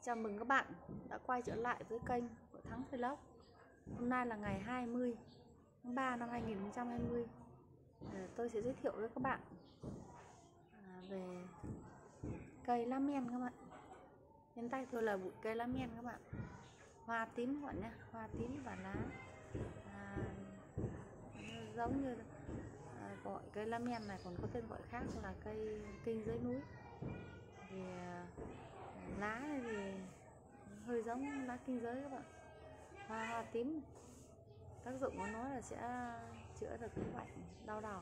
Chào mừng các bạn đã quay trở lại với kênh của Thắng Vlog. Hôm nay là ngày 20 tháng 3 năm 2020. Tôi sẽ giới thiệu với các bạn về cây lá men các bạn. Trên tay tôi là bụi cây lá men các bạn. Hoa tím các bạn nhé, hoa tím và lá giống như gọi cây lá men này còn có tên gọi khác là cây kinh dưới núi. Thì lá này thì hơi giống lá kinh giới các bạn. Hoa tím, tác dụng của nó là sẽ chữa được cái bệnh đau đầu.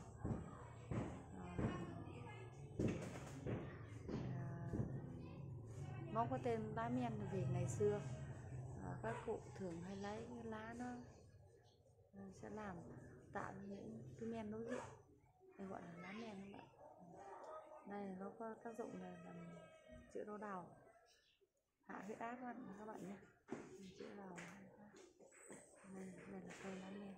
Nó có tên lá men vì ngày xưa các cụ thường hay lấy cái lá nó sẽ làm tạo những cái men nấu rượu, nên gọi là lá men các bạn. Đây nó có tác dụng là làm chữa đau đầu, hạ huyết áp các bạn nhé, chữa đầu. Đây là cây lá men.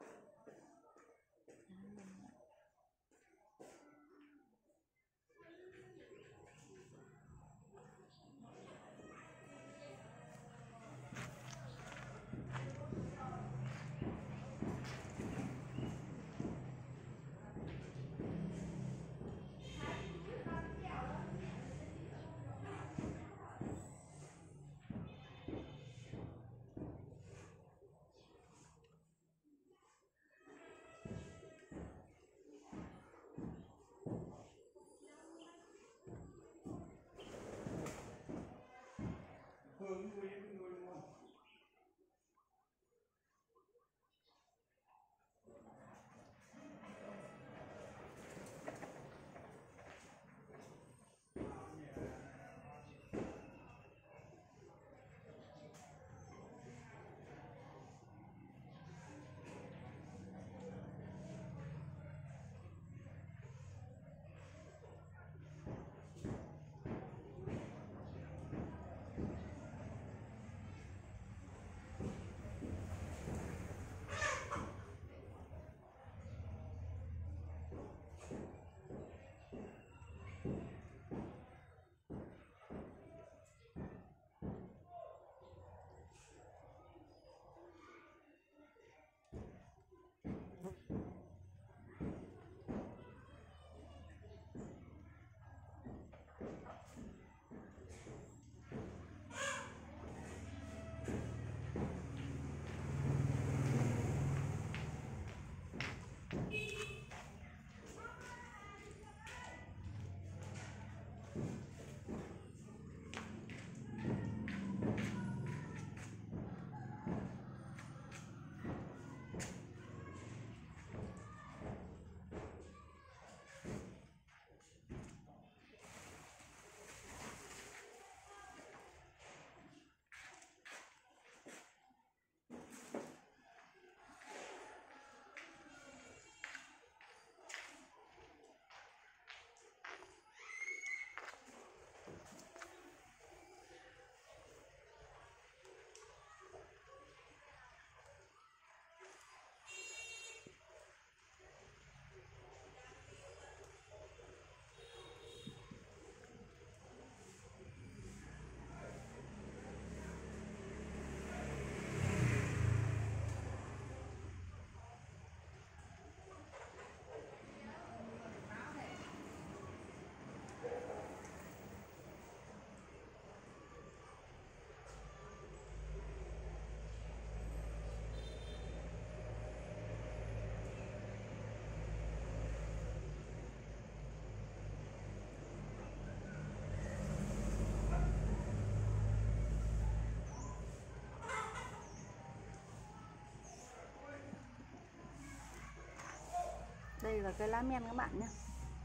Đây là cây lá men các bạn nhé.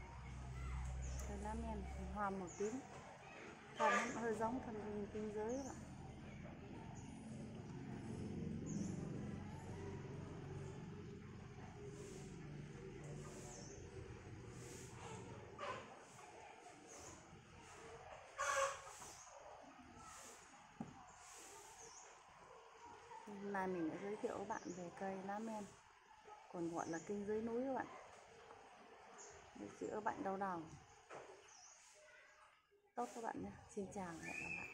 Cây lá men hoa màu tím, thân hơi giống thân kinh giới các bạn. Hôm nay mình đã giới thiệu các bạn về cây lá men, còn gọi là kinh dưới núi các bạn, để chữa bệnh đau đầu tốt các bạn nhé. Xin chào và hẹn gặp lại.